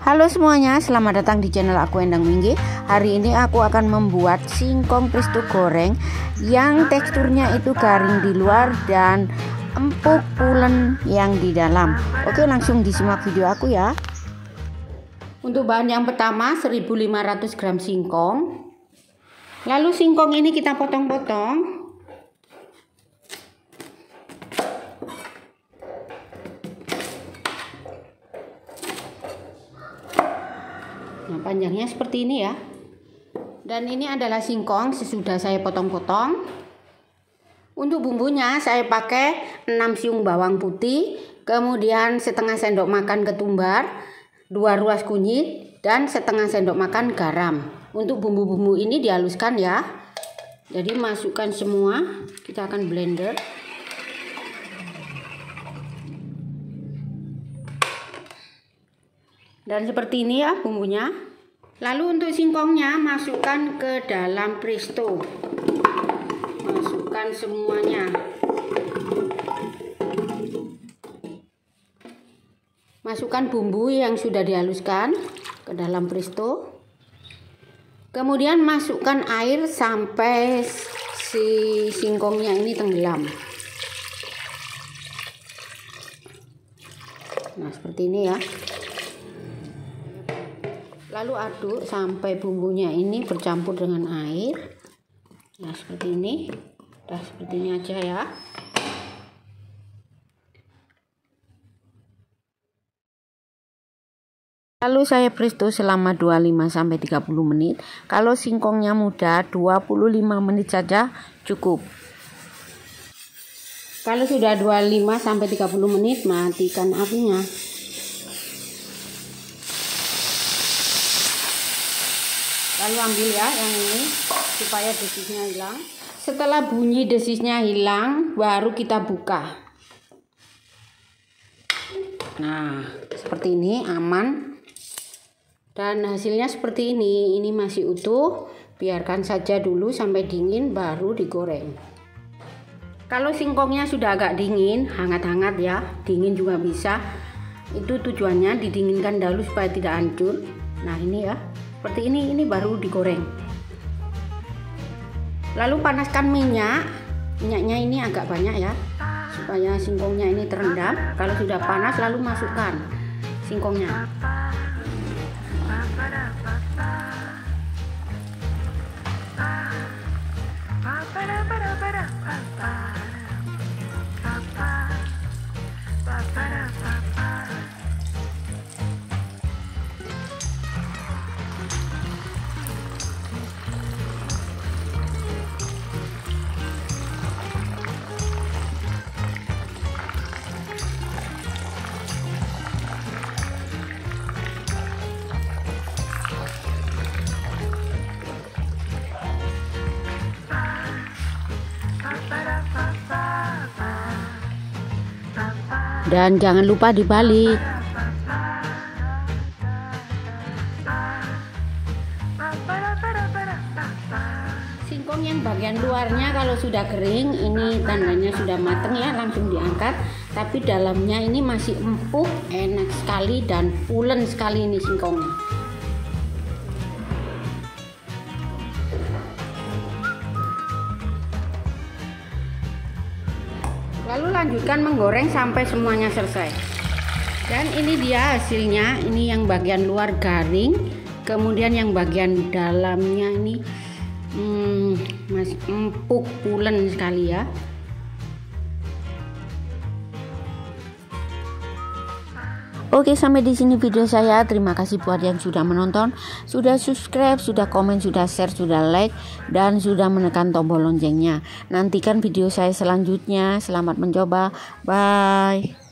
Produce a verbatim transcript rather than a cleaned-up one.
Halo semuanya, selamat datang di channel aku Endang Minggi. Hari ini aku akan membuat singkong presto goreng yang teksturnya itu garing di luar dan empuk pulen yang di dalam. Oke, langsung disimak video aku ya. Untuk bahan yang pertama seribu lima ratus gram singkong. Lalu singkong ini kita potong-potong. Nah, panjangnya seperti ini ya. Dan ini adalah singkong sesudah saya potong-potong. Untuk bumbunya saya pakai enam siung bawang putih, kemudian setengah sendok makan ketumbar, dua ruas kunyit, dan setengah sendok makan garam. Untuk bumbu-bumbu ini dihaluskan ya. Jadi masukkan semua, kita akan blender. Dan seperti ini ya bumbunya. Lalu untuk singkongnya masukkan ke dalam presto. Masukkan semuanya. Masukkan bumbu yang sudah dihaluskan ke dalam presto. Kemudian masukkan air sampai si singkongnya ini tenggelam. Nah, seperti ini ya. Lalu aduk sampai bumbunya ini bercampur dengan air. Nah, seperti ini. Udah seperti ini aja ya. Lalu saya presto selama dua puluh lima sampai tiga puluh menit. Kalau singkongnya muda, dua puluh lima menit saja cukup. Kalau sudah dua puluh lima sampai tiga puluh menit, matikan apinya. Lalu ambil ya yang ini supaya desisnya hilang. Setelah bunyi desisnya hilang, baru kita buka. Nah, seperti ini aman. Dan hasilnya seperti ini. Ini masih utuh. Biarkan saja dulu sampai dingin baru digoreng. Kalau singkongnya sudah agak dingin, hangat-hangat ya, dingin juga bisa. Itu tujuannya didinginkan dahulu supaya tidak hancur. Nah, ini ya. Seperti ini, ini baru digoreng. Lalu panaskan minyak. Minyaknya ini agak banyak ya, supaya singkongnya ini terendam. Kalau sudah panas, lalu masukkan singkongnya. Dan jangan lupa dibalik. Singkong yang bagian luarnya kalau sudah kering, ini tandanya sudah mateng ya, langsung diangkat. Tapi dalamnya ini masih empuk, enak sekali dan pulen sekali ini singkongnya. Lalu lanjutkan menggoreng sampai semuanya selesai. Dan ini dia hasilnya. Ini yang bagian luar garing, kemudian yang bagian dalamnya ini hmm, masih empuk pulen sekali ya. Oke, sampai di sini video saya. Terima kasih buat yang sudah menonton, sudah subscribe, sudah komen, sudah share, sudah like, dan sudah menekan tombol loncengnya. Nantikan video saya selanjutnya. Selamat mencoba. Bye.